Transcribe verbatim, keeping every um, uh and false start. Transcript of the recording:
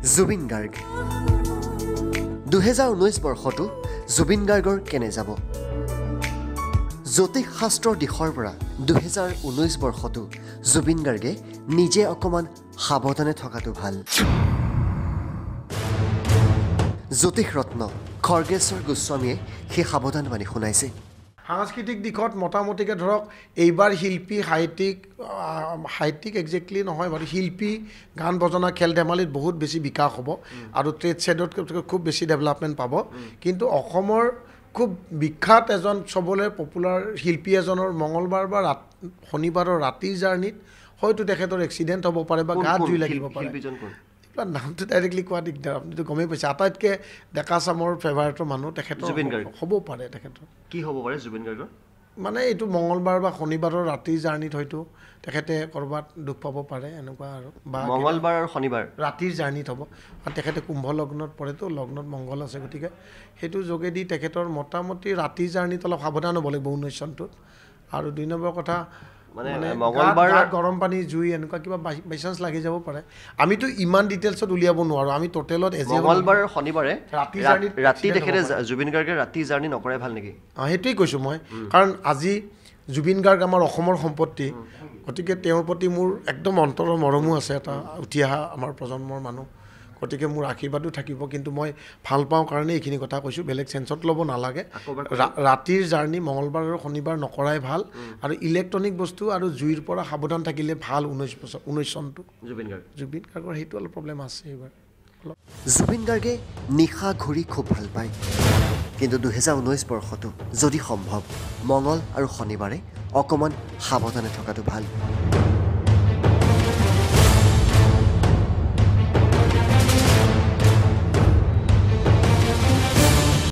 জুবিন গাৰ্গ দুহেজাৰ ঊনৈছ বৰ্ষটো জুবিন গাৰ্গৰ কেনে যাব জ্যোতিষ শাস্ত্ৰৰ দিশৰ পৰা দুহেজাৰ ঊনৈছ বৰ্ষটো জুবিন গাৰ্গে নিজে অকমান সাৱধানে থকাটো ভাল জ্যোতিষ ৰত্ন খৰ্গেশ্বৰ গোস্বামীয়ে সেই সাৱধানবাণী শুনাইছে সাংস্কৃতিক দিশত মোটামুটিকৈ ধৰক এইবাৰ শিল্পী সাহিত্যিক সাহিত্যিক একজেক্টলি নহয় বাৰু শিল্পী গান বজনা খেল ধেমালিত বহুত বেছি বিকাশ হ'ব আৰু ট্ৰেড ছেডত খুব বেছি ডেভেলপমেণ্ট পাব কিন্তু অসমৰ খুব বিখ্যাত এজন চবলৈ পপুলাৰ শিল্পী এজনৰ মঙলবাৰ বা শনিবাৰৰ ৰাতিৰ জাৰ্ণিত হয়তো তেখেতৰ এক্সিডেণ্ট হ'ব পাৰে বা গাত জুই লাগিব পাৰে নামটো ডাইৰেক্টলি কোৱা দিগদাৰ আপুনিতো গমেই পাইছে আটাইতকৈ ডেকা চামৰ ফেভাৰেটৰ মানুহ তেখেতৰ হ'ব পাৰে তেখেতৰ কি হ'ব পাৰে জুবিন গাৰ্গৰ মানে এইটো মঙলবাৰ বা শনিবাৰৰ ৰাতিৰ জাৰ্ণিত হয়তো তেখেতে ক'ৰবাত দুখ পাব পাৰে এনেকুৱা আৰু বা মঙলবাৰ আৰু শনিবাৰ ৰাতিৰ জাৰ্ণিত হ'ব আৰু তেখেতে কুম্ভ লগ্নত পৰেতো লগ্নত মংগল আছে গতিকে সেইটো যোগেদি তেখেতৰ মোটামুটি ৰাতিৰ জাৰ্ণিত অলপ সাৱধান হ'ব লাগিব ঊনৈছ চনটোত আৰু দুই নম্বৰ কথা মানে মঙলবাৰ গৰম পানী জুই এনেকুৱা কিবা বাই চান্স লাগি যাব পাৰে আমিতো ইমান ডিটেইলছত উলিয়াব নোৱাৰোঁ আমি টোটেলত মঙলবাৰ শনিবাৰে ৰাতি জাৰ্ণি ৰাতি তেখেতে জুবিন গাৰ্গে ৰাতি জাৰ্ণি নকৰাই ভাল নেকি অঁ সেইটোৱেই কৈছোঁ মই কাৰণ আজি জুবিন গাৰ্গ আমাৰ অসমৰ সম্পত্তি গতিকে তেওঁৰ প্ৰতি মোৰ একদম অন্তৰৰ মৰমো আছে এটা উঠি অহা আমাৰ প্ৰজন্মৰ মানুহ গতিকে মোৰ আশীৰ্বাদো থাকিব কিন্তু মই ভাল পাওঁ কাৰণে এইখিনি কথা কৈছোঁ বেলেগ চেঞ্চত ল'ব নালাগে ৰাতিৰ জাৰ্ণি মঙলবাৰ আৰু শনিবাৰ নকৰাই ভাল আৰু ইলেক্ট্ৰনিক বস্তু আৰু জুইৰ পৰা সাৱধান থাকিলে ভাল ঊনৈছ বছৰ ঊনৈছ চনটো জুবিন গাৰ্গ জুবিন গাৰ্গৰ সেইটো অলপ প্ৰব্লেম আছে এইবাৰ জুবিন গাৰ্গে নিশা ঘূৰি খুব ভাল পায় কিন্তু দুহেজাৰ ঊনৈছ বৰ্ষটো যদি সম্ভৱ মঙল আৰু শনিবাৰে অকণমান সাৱধানে থকাটো ভাল